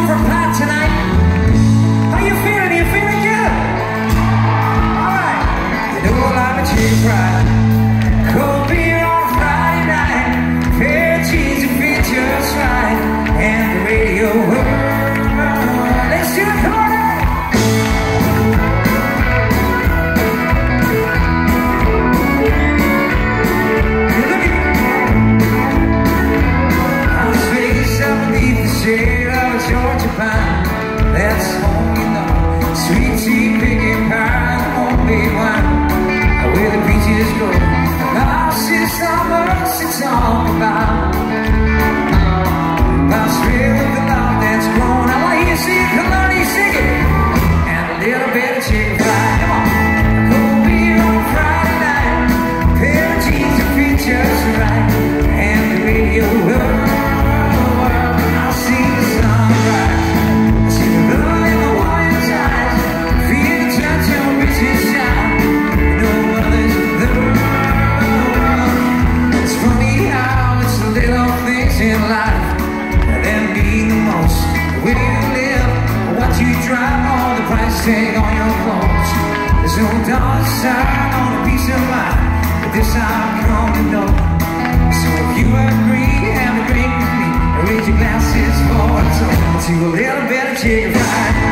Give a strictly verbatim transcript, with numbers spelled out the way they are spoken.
going for a pint tonight? How you feeling? You feeling good? Alright. You know I like a chicken fried. Cold beer on a Friday night. Pair of jeans that fit just right. And the radio world. Let's do it, come on now. Shade of a Georgia pine, that's home, you know. Sweet tea, picking pie, homemade wine, where the beaches go. Lost in summer to talk about. About straight with the love that's grown. I want to hear you sing, come on, you sing it. And a little bit of chicken fried, come on. Cold beer on a Friday night, pair of jeans that fit just right, and the radio world. In life, them being the most, where you live, what you drive, all the price tag on your clothes. There's no dollar sign on a piece of mind, but this I've come to know. So if you agree, have a drink with me, and raise your glasses for a toast to a little bit of chicken fried.